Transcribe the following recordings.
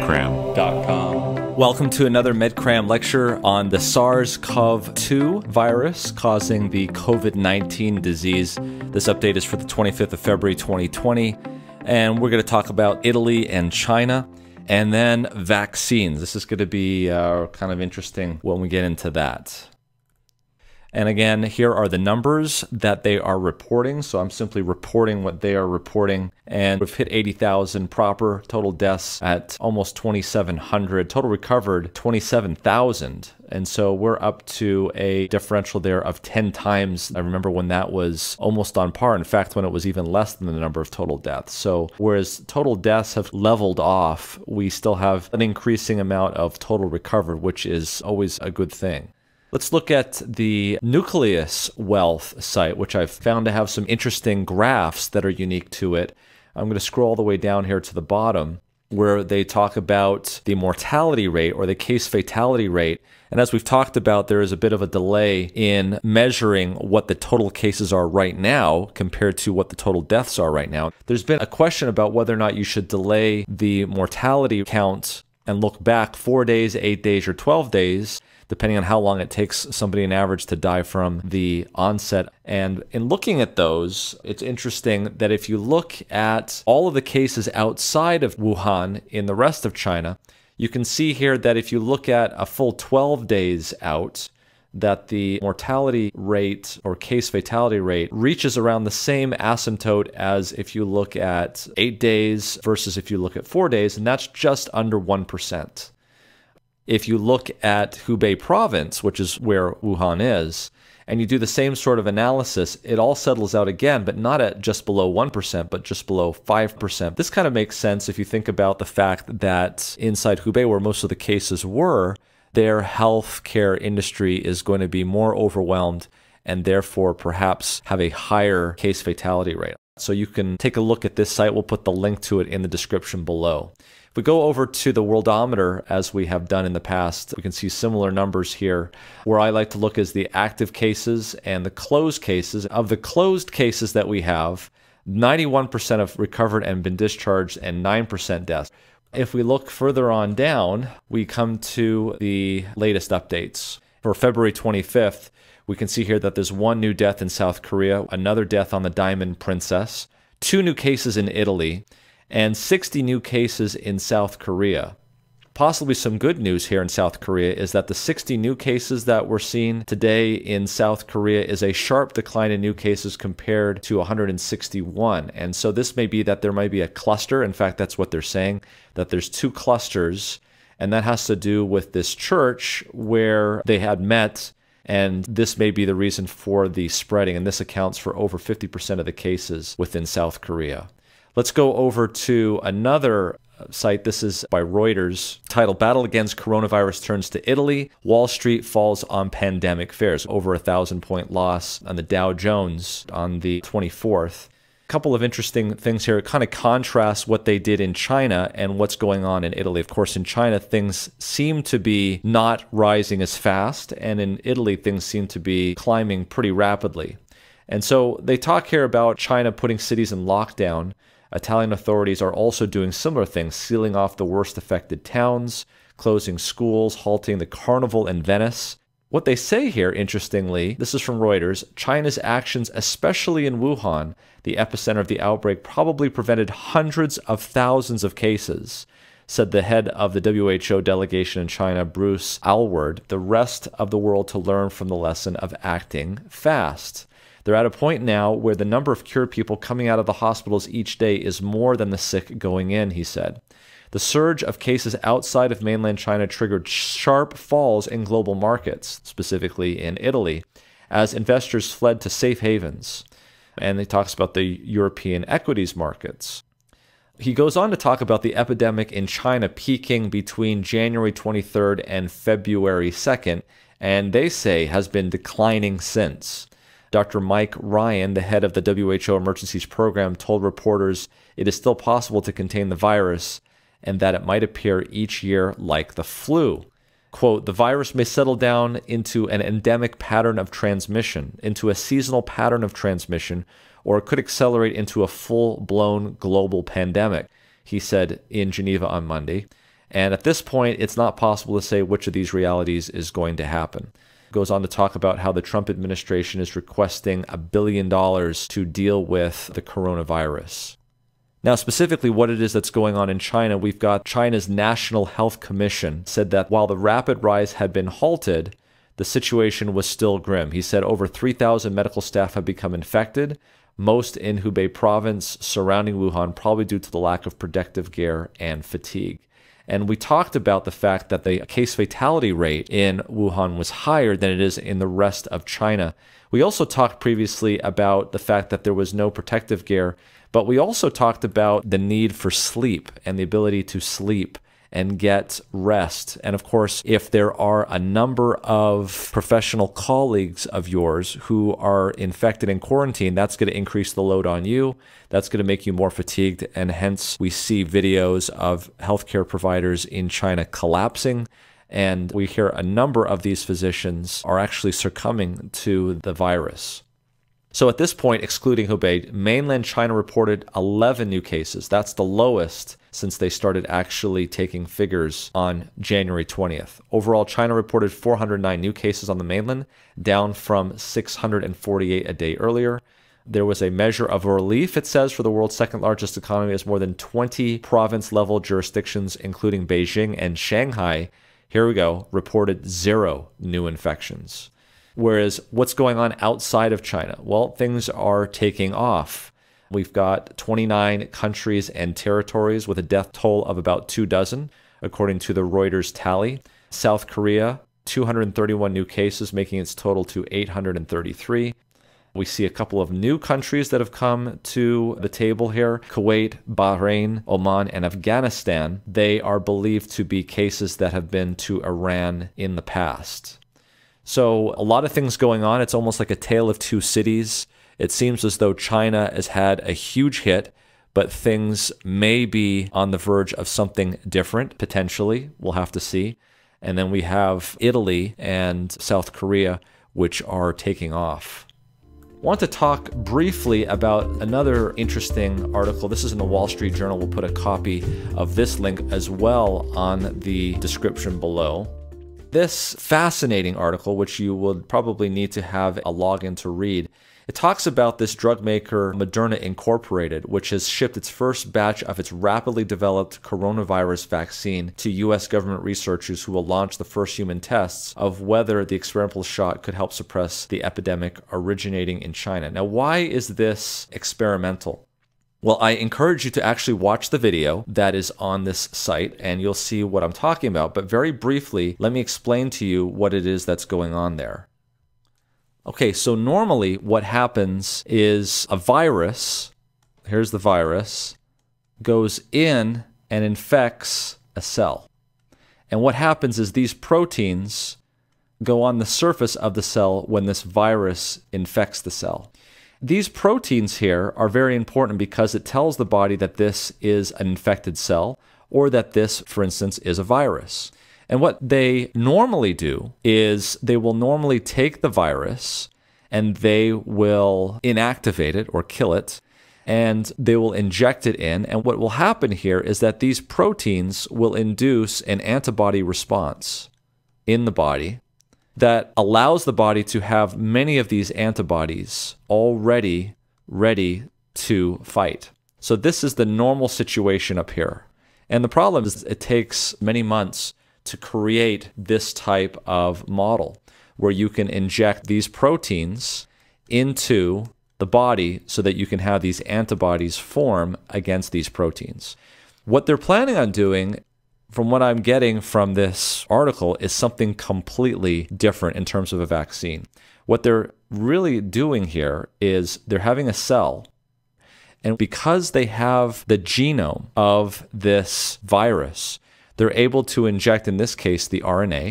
medcram.com. Welcome to another MedCram lecture on the SARS-CoV-2 virus causing the COVID-19 disease. This update is for the 25th of February 2020, and we're going to talk about Italy and China, and then vaccines. This is going to be kind of interesting when we get into that. And again, here are the numbers that they are reporting. So I'm simply reporting what they are reporting. And we've hit 80,000 proper, total deaths at almost 2,700, total recovered 27,000. And so we're up to a differential there of 10 times. I remember when that was almost on par. In fact, when it was even less than the number of total deaths. So whereas total deaths have leveled off, we still have an increasing amount of total recovered, which is always a good thing. Let's look at the Nucleus Wealth site, which I've found to have some interesting graphs that are unique to it. I'm going to scroll all the way down here to the bottom where they talk about the mortality rate or the case fatality rate. And as we've talked about, there is a bit of a delay in measuring what the total cases are right now compared to what the total deaths are right now. There's been a question about whether or not you should delay the mortality count and look back 4 days, 8 days, or 12 days, depending on how long it takes somebody on average to die from the onset. And in looking at those, it's interesting that if you look at all of the cases outside of Wuhan in the rest of China, you can see here that if you look at a full 12 days out, that the mortality rate or case fatality rate reaches around the same asymptote as if you look at 8 days versus if you look at 4 days, and that's just under 1%. If you look at Hubei province, which is where Wuhan is, and you do the same sort of analysis, it all settles out again, but not at just below 1%, but just below 5%. This kind of makes sense if you think about the fact that inside Hubei, where most of the cases were, their healthcare industry is going to be more overwhelmed and therefore perhaps have a higher case fatality rate. So you can take a look at this site. We'll put the link to it in the description below. If we go over to the worldometer, as we have done in the past, we can see similar numbers here. Where I like to look is the active cases and the closed cases. Of the closed cases that we have, 91% have recovered and been discharged and 9% deaths. If we look further on down, we come to the latest updates. For February 25th, we can see here that there's one new death in South Korea, another death on the Diamond Princess, 2 new cases in Italy, and 60 new cases in South Korea. Possibly some good news here in South Korea is that the 60 new cases that we're seeing today in South Korea is a sharp decline in new cases compared to 161. And so this may be that there might be a cluster. In fact, that's what they're saying, that there's 2 clusters, and that has to do with this church where they had met, and this may be the reason for the spreading, and this accounts for over 50% of the cases within South Korea. Let's go over to another site. This is by Reuters, titled Battle Against Coronavirus Turns to Italy. Wall Street Falls on Pandemic Fears. Over a 1,000-point loss on the Dow Jones on the 24th. A couple of interesting things here. It kind of contrasts what they did in China and what's going on in Italy. Of course, in China, things seem to be not rising as fast, and in Italy, things seem to be climbing pretty rapidly. And so they talk here about China putting cities in lockdown. Italian authorities are also doing similar things, sealing off the worst affected towns, closing schools, halting the carnival in Venice. What they say here, interestingly, this is from Reuters, China's actions, especially in Wuhan, the epicenter of the outbreak, probably prevented hundreds of thousands of cases, said the head of the WHO delegation in China, Bruce Aylward, the rest of the world to learn from the lesson of acting fast. They're at a point now where the number of cured people coming out of the hospitals each day is more than the sick going in, he said. The surge of cases outside of mainland China triggered sharp falls in global markets, specifically in Italy, as investors fled to safe havens. And he talks about the European equities markets. He goes on to talk about the epidemic in China peaking between January 23rd and February 2nd, and they say has been declining since. Dr. Mike Ryan, the head of the WHO Emergencies Program, told reporters it is still possible to contain the virus and that it might appear each year like the flu. Quote, the virus may settle down into an endemic pattern of transmission, into a seasonal pattern of transmission, or it could accelerate into a full-blown global pandemic, he said in Geneva on Monday. And at this point, it's not possible to say which of these realities is going to happen. Goes on to talk about how the Trump administration is requesting $1 billion to deal with the coronavirus. Now, specifically what it is that's going on in China, we've got China's National Health Commission said that while the rapid rise had been halted, the situation was still grim. He said over 3,000 medical staff have become infected, most in Hubei province surrounding Wuhan, probably due to the lack of protective gear and fatigue. And we talked about the fact that the case fatality rate in Wuhan was higher than it is in the rest of China. We also talked previously about the fact that there was no protective gear, but we also talked about the need for sleep and the ability to sleep and get rest. And of course, if there are a number of professional colleagues of yours who are infected in quarantine, that's going to increase the load on you. That's going to make you more fatigued. And hence, we see videos of healthcare providers in China collapsing. And we hear a number of these physicians are actually succumbing to the virus. So at this point, excluding Hubei, mainland China reported 11 new cases. That's the lowest since they started actually taking figures on January 20th. Overall, China reported 409 new cases on the mainland, down from 648 a day earlier. There was a measure of relief, it says, for the world's second largest economy, as more than 20 province-level jurisdictions, including Beijing and Shanghai, here we go, reported 0 new infections. Whereas what's going on outside of China? Well, things are taking off. We've got 29 countries and territories with a death toll of about 24, according to the Reuters tally. South Korea, 231 new cases, making its total to 833. We see a couple of new countries that have come to the table here: Kuwait, Bahrain, Oman, and Afghanistan. They are believed to be cases that have been to Iran in the past. So a lot of things going on. It's almost like a tale of two cities. It seems as though China has had a huge hit, but things may be on the verge of something different, potentially. We'll have to see. And then we have Italy and South Korea, which are taking off. I want to talk briefly about another interesting article. This is in the Wall Street Journal. We'll put a copy of this link as well on the description below. This fascinating article, which you would probably need to have a login to read, it talks about this drug maker Moderna Incorporated, which has shipped its first batch of its rapidly developed coronavirus vaccine to U.S. government researchers who will launch the first human tests of whether the experimental shot could help suppress the epidemic originating in China. Now, why is this experimental? Well, I encourage you to actually watch the video that is on this site, and you'll see what I'm talking about. But very briefly, let me explain to you what it is that's going on there. Okay, so normally what happens is a virus, here's the virus, goes in and infects a cell. And what happens is these proteins go on the surface of the cell when this virus infects the cell. These proteins here are very important because it tells the body that this is an infected cell, or that this, for instance, is a virus. And what they normally do is they will normally take the virus and they will inactivate it or kill it, and they will inject it in. And what will happen here is that these proteins will induce an antibody response in the body that allows the body to have many of these antibodies already ready to fight. So this is the normal situation up here. And the problem is it takes many months to create this type of model where you can inject these proteins into the body so that you can have these antibodies form against these proteins. What they're planning on doing, from what I'm getting from this article, is something completely different in terms of a vaccine. What they're really doing here is they're having a cell, and because they have the genome of this virus, they're able to inject, in this case, the RNA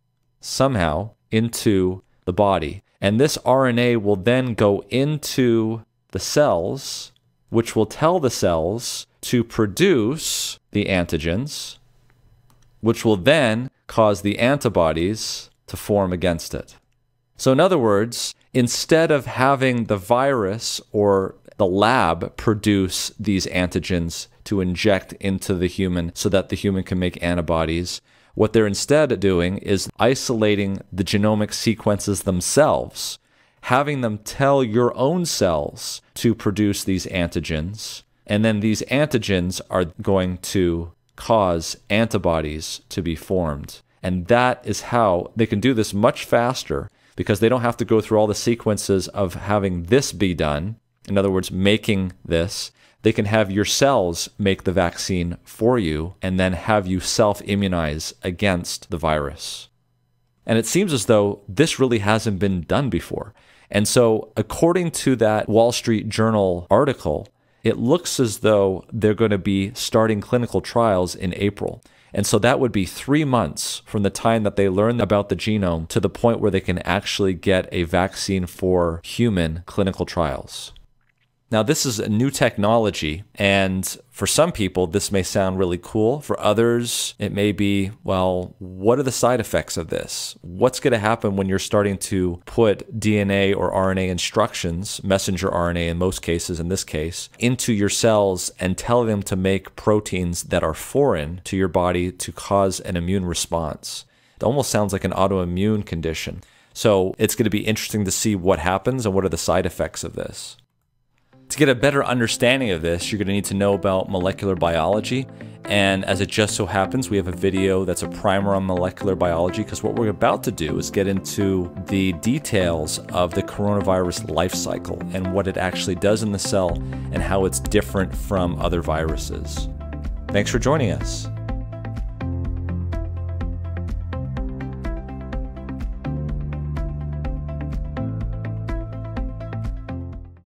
somehow into the body. And this RNA will then go into the cells, which will tell the cells to produce the antigens, which will then cause the antibodies to form against it. So in other words, instead of having the virus or the lab produce these antigens to inject into the human so that the human can make antibodies. What they're instead doing is isolating the genomic sequences themselves, having them tell your own cells to produce these antigens, and then these antigens are going to cause antibodies to be formed. And that is how they can do this much faster, because they don't have to go through all the sequences of having this be done. In other words, making this. They can have your cells make the vaccine for you and then have you self-immunize against the virus. And it seems as though this really hasn't been done before. And so, according to that Wall Street Journal article, it looks as though they're going to be starting clinical trials in April. And so that would be 3 months from the time that they learn about the genome to the point where they can actually get a vaccine for human clinical trials. Now, this is a new technology, and for some people, this may sound really cool. For others, it may be, well, what are the side effects of this? What's going to happen when you're starting to put DNA or RNA instructions, messenger RNA in most cases, in this case, into your cells and tell them to make proteins that are foreign to your body to cause an immune response? It almost sounds like an autoimmune condition. So it's going to be interesting to see what happens and what are the side effects of this. To get a better understanding of this, you're going to need to know about molecular biology. And as it just so happens, we have a video that's a primer on molecular biology, because what we're about to do is get into the details of the coronavirus life cycle and what it actually does in the cell and how it's different from other viruses. Thanks for joining us.